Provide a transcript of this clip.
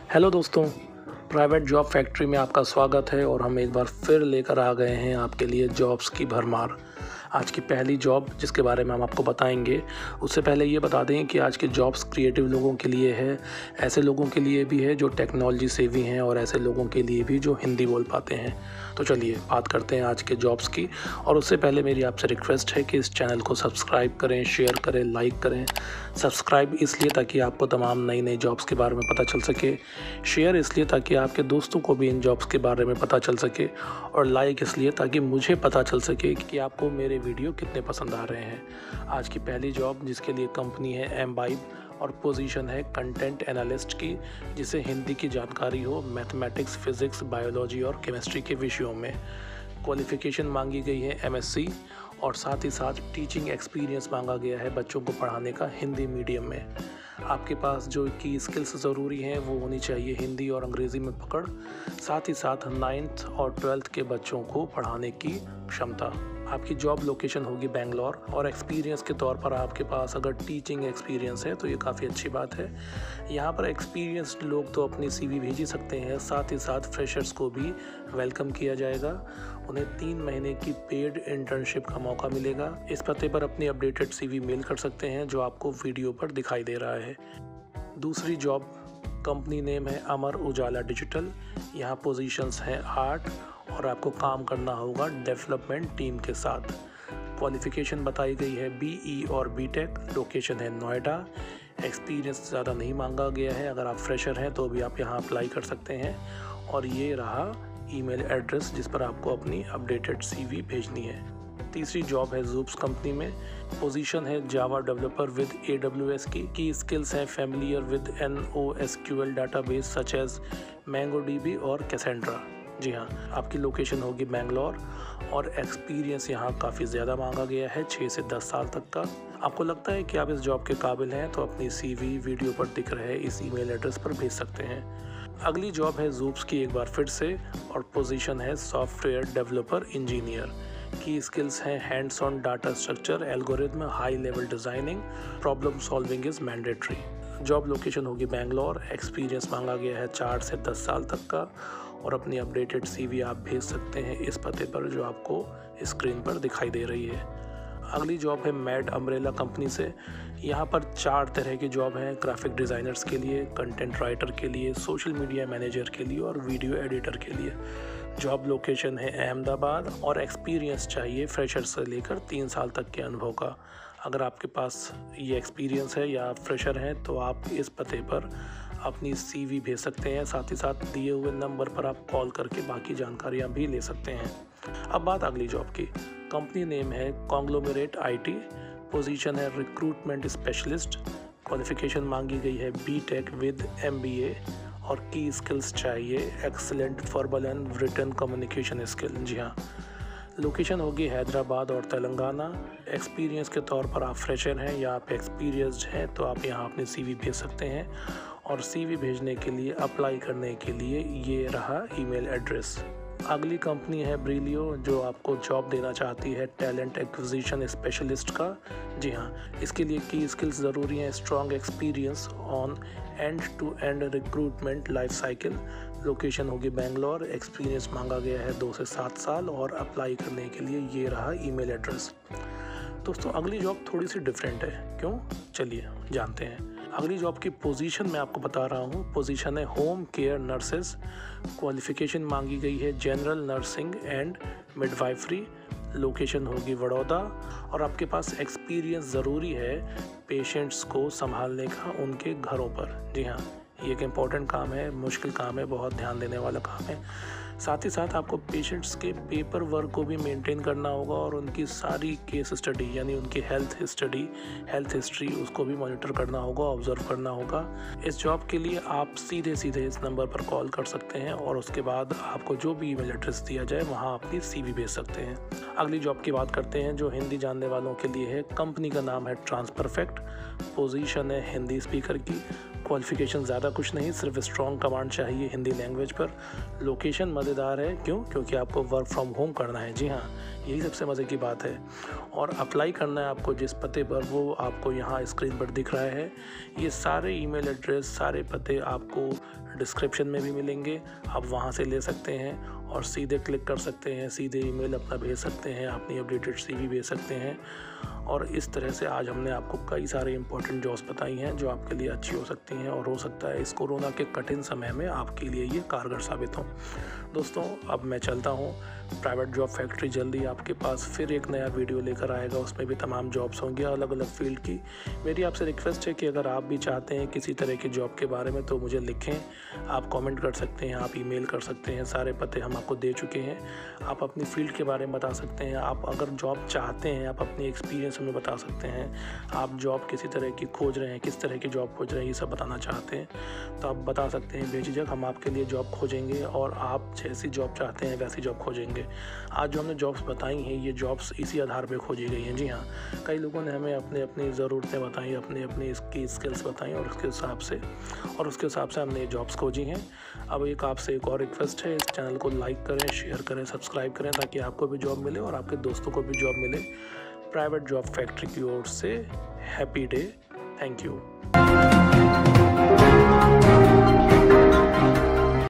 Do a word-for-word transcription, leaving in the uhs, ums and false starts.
Hello दोस्तों, private job factory में आपका स्वागत है और हम एक बार फिर लेकर आ गए हैं आपके लिए जॉब्स की भरमार। आज की पहली जॉब जिसके बारे में हम आपको बताएंगे, उससे पहले ये बता दें कि आज के जॉब्स क्रिएटिव लोगों के लिए है, ऐसे लोगों के लिए भी है जो टेक्नोलॉजी सेवी हैं और ऐसे लोगों के लिए भी जो हिंदी बोल पाते हैं। तो चलिए बात करते हैं आज के जॉब्स की। और उससे पहले मेरी आपसे रिक्वेस्ट है कि इस चैनल को सब्सक्राइब करें, शेयर करें, लाइक करें। सब्सक्राइब इसलिए ताकि आपको तमाम नई नई जॉब्स के बारे में पता चल सके, शेयर इसलिए ताकि आपके दोस्तों को भी इन जॉब्स के बारे में पता चल सके, और लाइक इसलिए ताकि मुझे पता चल सके कि आपको मेरे वीडियो कितने पसंद आ रहे हैं। आज की पहली जॉब जिसके लिए कंपनी है एम्बाइब और पोजीशन है कंटेंट एनालिस्ट की, जिसे हिंदी की जानकारी हो मैथमेटिक्स, फिजिक्स, बायोलॉजी और केमिस्ट्री के विषयों में। क्वालिफिकेशन मांगी गई है एम एस सी और साथ ही साथ टीचिंग एक्सपीरियंस मांगा गया है बच्चों को पढ़ाने का हिंदी मीडियम में। आपके पास जो की स्किल्स ज़रूरी हैं वो होनी चाहिए हिंदी और अंग्रेज़ी में पकड़, साथ ही साथ नाइन्थ और ट्वेल्थ के बच्चों को पढ़ाने की क्षमता। आपकी जॉब लोकेशन होगी बैंगलोर और एक्सपीरियंस के तौर पर आपके पास अगर टीचिंग एक्सपीरियंस है तो ये काफ़ी अच्छी बात है। यहाँ पर एक्सपीरियंस्ड लोग तो अपनी सीवी भेज ही सकते हैं, साथ ही साथ फ्रेशर्स को भी वेलकम किया जाएगा। उन्हें तीन महीने की पेड इंटर्नशिप का मौका मिलेगा। इस पते पर अपनी अपडेटेड सीवी मेल कर सकते हैं जो आपको वीडियो पर दिखाई दे रहा है। दूसरी जॉब, कंपनी नेम है अमर उजाला डिजिटल। यहाँ पोजीशंस हैं आठ और आपको काम करना होगा डेवलपमेंट टीम के साथ। क्वालिफिकेशन बताई गई है बीई और बीटेक। लोकेशन है नोएडा। एक्सपीरियंस ज़्यादा नहीं मांगा गया है, अगर आप फ्रेशर हैं तो भी आप यहाँ अप्लाई कर सकते हैं। और ये रहा ईमेल एड्रेस जिस पर आपको अपनी अपडेटेड सीवी भेजनी है। तीसरी जॉब है जूप्स कंपनी में। पोजीशन है Java developer with A W S की की स्किल्स हैं familiar with N O S Q L database such as MongoDB और कैसेंड्रा। जी हाँ, आपकी लोकेशन होगी बैंगलोर और एक्सपीरियंस यहाँ काफ़ी ज़्यादा मांगा गया है, छः से दस साल तक का। आपको लगता है कि आप इस जॉब के काबिल हैं तो अपनी सीवी वीडियो पर दिख रहे इस ईमेल एड्रेस पर भेज सकते हैं। अगली जॉब है जूप्स की एक बार फिर से और पोजीशन है सॉफ्टवेयर डेवलपर इंजीनियर। की स्किल्स हैं hands on data structure, algorithm, high level designing, problem solving is mandatory. Job location होगी बैंगलोर। एक्सपीरियंस मांगा गया है चार से दस साल तक का और अपनी अपडेटेड सीवी आप भेज सकते हैं इस पते पर जो आपको स्क्रीन पर दिखाई दे रही है। अगली जॉब है मैड अम्ब्रेला कंपनी से। यहाँ पर चार तरह की जॉब हैं, ग्राफिक डिज़ाइनर्स के लिए, कंटेंट राइटर के लिए, सोशल मीडिया मैनेजर के लिए और वीडियो एडिटर के लिए। जॉब लोकेशन है अहमदाबाद और एक्सपीरियंस चाहिए फ्रेशर से लेकर तीन साल तक के अनुभव का। अगर आपके पास ये एक्सपीरियंस है या आप फ्रेशर हैं तो आप इस पते पर अपनी सीवी भेज सकते हैं, साथ ही साथ दिए हुए नंबर पर आप कॉल करके बाकी जानकारियां भी ले सकते हैं। अब बात अगली जॉब की। कंपनी नेम है कॉन्ग्लोमेरेट आईटी। पोजीशन है रिक्रूटमेंट स्पेशलिस्ट। क्वालिफिकेशन मांगी गई है B Tech with M B A और की स्किल्स चाहिए excellent verbal and written communication skill. जी हाँ, लोकेशन होगी हैदराबाद और तेलंगाना। एक्सपीरियंस के तौर पर आप फ्रेशर हैं या आप एक्सपीरियंस्ड हैं तो आप यहाँ अपनी सीवी भेज सकते हैं। और सीवी भेजने के लिए, अप्लाई करने के लिए ये रहा ईमेल एड्रेस। अगली कंपनी है ब्रिलियो जो आपको जॉब देना चाहती है टैलेंट एक्विजिशन स्पेशलिस्ट का। जी हाँ, इसके लिए की स्किल्स ज़रूरी हैं strong experience on end to end recruitment life cycle. Location होगी बैंगलोर। एक्सपीरियंस मांगा गया है दो से सात साल और अप्लाई करने के लिए ये रहा ईमेल एड्रेस। दोस्तों अगली जॉब थोड़ी सी डिफरेंट है, क्यों? चलिए जानते हैं। अगली जॉब की पोजीशन मैं आपको बता रहा हूँ। पोजीशन है होम केयर नर्सेस। क्वालिफिकेशन मांगी गई है general nursing and midwifery. Location होगी वडोदरा और आपके पास एक्सपीरियंस ज़रूरी है पेशेंट्स को संभालने का उनके घरों पर। जी हाँ, ये एक इम्पॉर्टेंट काम है, मुश्किल काम है, बहुत ध्यान देने वाला काम है। साथ ही साथ आपको पेशेंट्स के पेपर वर्क को भी मेंटेन करना होगा और उनकी सारी केस स्टडी यानी उनकी हेल्थ स्टडी हेल्थ हिस्ट्री उसको भी मॉनिटर करना होगा, ऑब्जर्व करना होगा। इस जॉब के लिए आप सीधे सीधे इस नंबर पर कॉल कर सकते हैं और उसके बाद आपको जो भी ईमेल एड्रेस दिया जाए वहाँ अपनी सीवी भेज सकते हैं। अगली जॉब की बात करते हैं जो हिंदी जानने वालों के लिए है। कंपनी का नाम है ट्रांसपरफेक्ट। पोजीशन है हिंदी स्पीकर की। क्वालिफिकेशन ज़्यादा कुछ नहीं, सिर्फ स्ट्रॉन्ग कमांड चाहिए हिंदी लैंग्वेज पर। लोकेशन मज़ेदार है, क्यों? क्योंकि आपको वर्क फ्रॉम होम करना है। जी हाँ, यही सबसे मज़े की बात है। और अप्लाई करना है आपको जिस पते पर, वो आपको यहाँ स्क्रीन पर दिख रहा है। ये सारे ईमेल एड्रेस, सारे पते आपको डिस्क्रिप्शन में भी मिलेंगे, आप वहाँ से ले सकते हैं और सीधे क्लिक कर सकते हैं, सीधे ईमेल अपना भेज सकते हैं, अपनी अपडेटेड सीवी भेज सकते हैं। और इस तरह से आज हमने आपको कई सारे इंपॉर्टेंट जॉब्स बताई हैं जो आपके लिए अच्छी हो सकती हैं और हो सकता है इस कोरोना के कठिन समय में आपके लिए ये कारगर साबित हो। दोस्तों अब मैं चलता हूँ, प्राइवेट जॉब फैक्ट्री जल्दी आपके पास फिर एक नया वीडियो लेकर आएगा, उसमें भी तमाम जॉब्स होंगी अलग अलग फील्ड की। मेरी आपसे रिक्वेस्ट है कि अगर आप भी चाहते हैं किसी तरह की जॉब के बारे में तो मुझे लिखें, आप कमेंट कर सकते हैं, आप ईमेल कर सकते हैं, सारे पते हम आपको दे चुके हैं। आप अपनी फील्ड के बारे में बता सकते हैं, आप अगर जॉब चाहते हैं आप अपनी एक्सपीरियंस हमें बता सकते हैं, आप जॉब किसी तरह की खोज रहे हैं, किस तरह की जॉब खोज रहे हैं, ये सब बताना चाहते हैं तो आप बता सकते हैं बेझिझक, हम आपके लिए जॉब खोजेंगे और आप जैसी जॉब चाहते हैं वैसी जॉब खोजेंगे। आज जो हमने जॉब्स बताई हैं ये जॉब्स इसी आधार पे खोजी गई हैं। जी हाँ, कई लोगों ने हमें अपने अपनी ज़रूरतें बताई, अपने अपनी इसकी स्किल्स बताई और उसके हिसाब से और उसके हिसाब से हमने ये जॉब्स खोजी हैं। अब एक आपसे एक और रिक्वेस्ट है, इस चैनल को लाइक करें, शेयर करें, सब्सक्राइब करें ताकि आपको भी जॉब मिले और आपके दोस्तों को भी जॉब मिले। प्राइवेट जॉब फैक्ट्री की ओर से हैप्पी डे, थैंक यू।